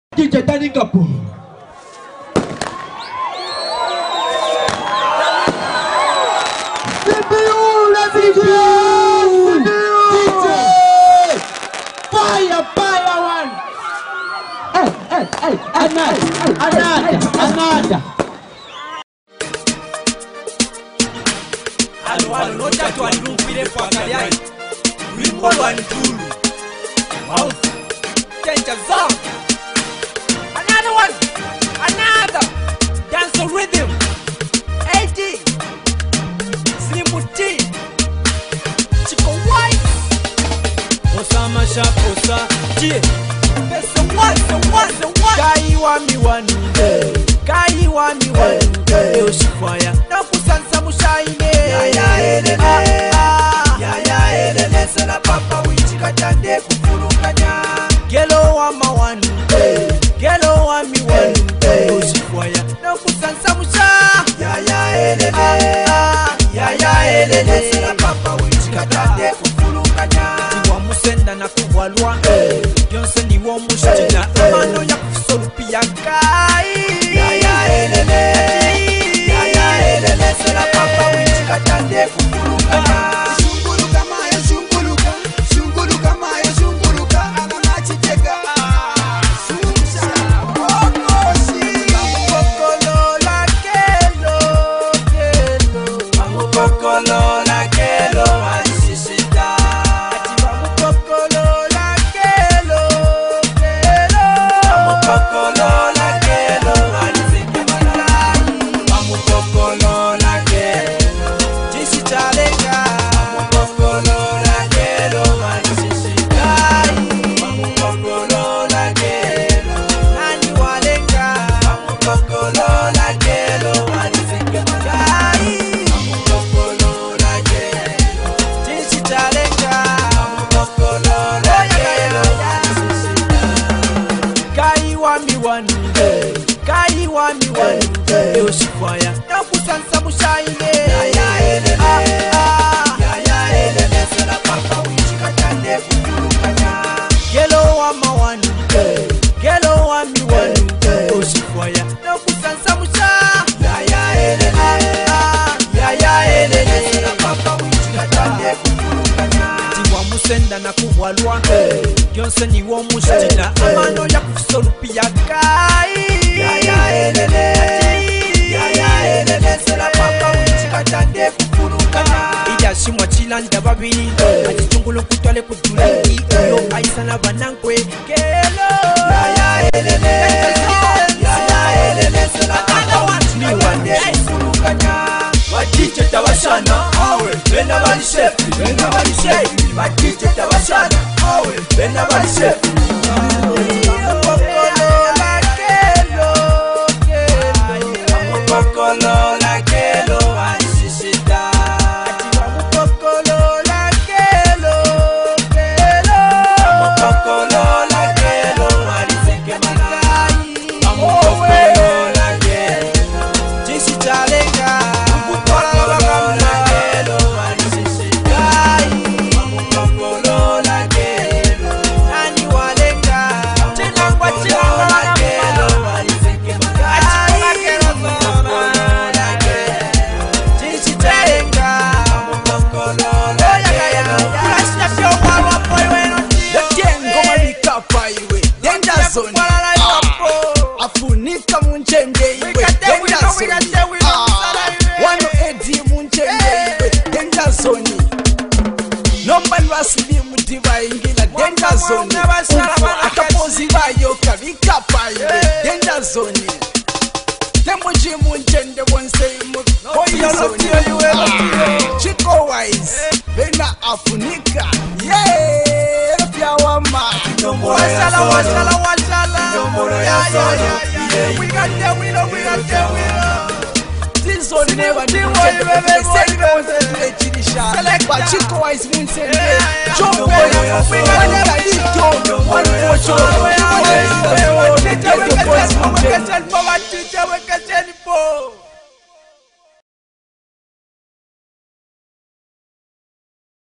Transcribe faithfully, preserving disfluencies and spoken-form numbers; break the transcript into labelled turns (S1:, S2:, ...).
S1: Teacher turning up.
S2: Fire, fire one. Hey, hey, hey, another, another, another.
S3: Alwalo no tatu alupile kwa kaliai. Wimbo wa nkulu. Wow. Tencha zone. Another one. Another. Dance rhythm. eighty. Slim T. Chiko white. Osama Shaposa. Tie. Pesa once and once and once. Kai wami wanu. Kai wami wanu. Leo shifaya. Na kusansa mushaine. Ya ya elele. Ya ya elele. Sela papa wichika tande kufurukanya. Gelo Wamawanu. Gelo Wamawanu. Leo shifaya. Na kusansa musha. Ya ya elele. Ya ya elele. Sela papa wichika tande kufurukanya. Tiwa musenda na kuwalwa. Yonse ni wo mushina. Amano ya kusorupi ya kai. Ya ya elele. Ya ya elele. Sela papa wichika tande kufurukanya. Shunguluka maya shunguluka. Shunguluka maya shunguluka. Anamachiteka. Susha. Okoshi. Mamukokolo la kelo. Kelo. Mamukokolo la kelo. Ashishita. Ati mamukokolo la kelo. Kelo. Mamukokolo la kelo. Anisikimana. Mamukokolo la kelo. Jisitalenga. Mamukokolo la kelo. Anisishita. Mamukokolo la kelo. Nani walenga. Mamukokolo la kelo. Anisikimana. Mamukokolo la kelo. Jisitalenga. Mamukokolo la kelo. Anisishita. Kai wami wanu. Kai wami wanu. Leo shifaya. Na kusansa mushaine. Ya ya elele. Ya ya elele. Sela papa wichika tande kufurukanya. Gelo Wamawanu. Gelo Wamawanu. Leo shifaya. Na kusansa musha. Ya ya elele. Ya ya elele. Sela papa wichika tande kufurukanya. Tiwa musenda na kuwalwa. Yonse ni wo mushina. Amano ya kusorupi ya kai. Ya ya elele. Ya ya elele. Sela papa wichika tande kufurukanya. Ija shimwa chilanda babiri. Ati chungulu kutwale kutulengi. Iyo aisana banankwe. Gelo. Ya ya elele. Ya ya elele. Sela papa wichika tande kufurukanya. Watiche tawashana. Awe. Bena bali shefi. Bena bali shefi. Watiche tawashana. Awe. Bena bali shefi. Mamukokolo la kelo. Mamukokolo la kelo. Ashishita. Mamukokolo la kelo. Kelo. Mamukokolo la kelo. Anisikimana. Mamukokolo la kelo. Jisitalenga. Mamukokolo la kelo. Anishishita. Mamukokolo la kelo. Nani walenga. Chinangwa chinangwa la kelo. Anisikimana. Mamukokolo la kelo. Jisitalenga. Mamukokolo la kelo. Kurashia sio wawa boy weno tiyo.
S4: Dengo malikapa iwe Danger zone. Afunika munchembe iwe Danger zone. Wano edi munchembe iwe Danger zone. Nobani wasili mudiva ingila Danger zone. Umfa akapozi bayo kabikapa iwe Danger zone. Temuji munchende bonse imu Boy zone. Chiko wise Bena Afunika. Yeah, pia wama.
S3: Washala, washala, washala. Ya, ya, ya, ya. We got them, we know, we got them, we know.
S4: This one never knew what you were saying. But Chiko wise munchende. Jump
S3: we got them, we got them.